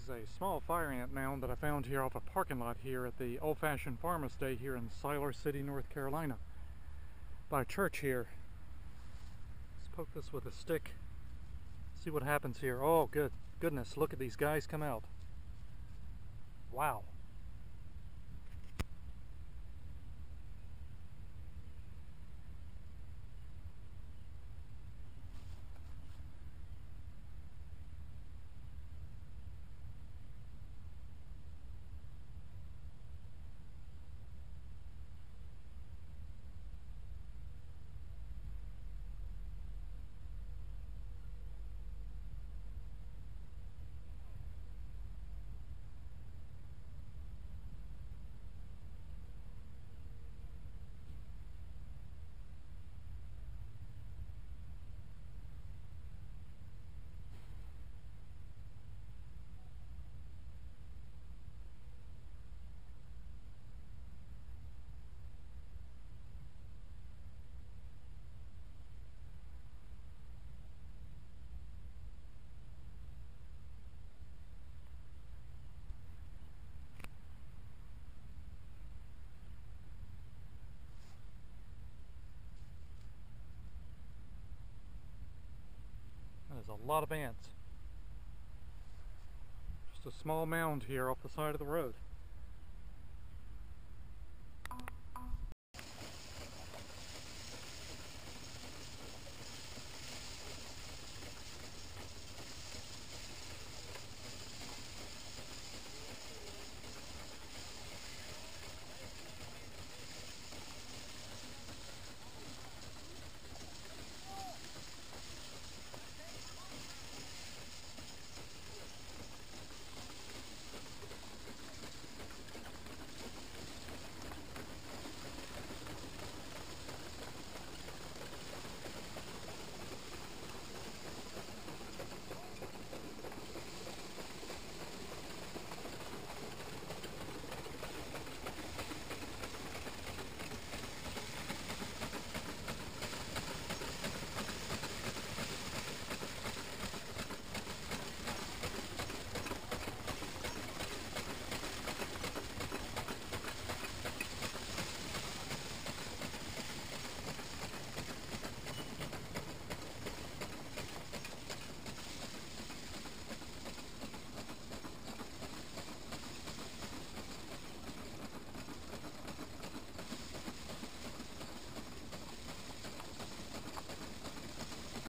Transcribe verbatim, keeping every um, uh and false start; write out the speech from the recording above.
is a small fire ant mound that I found here off a parking lot here at the old-fashioned farmer's day here in Siler City, North Carolina, by a church here. Let's poke this with a stick, see what happens here. Oh, good goodness, look at these guys come out. Wow. There's a lot of ants. Just a small mound here off the side of the road.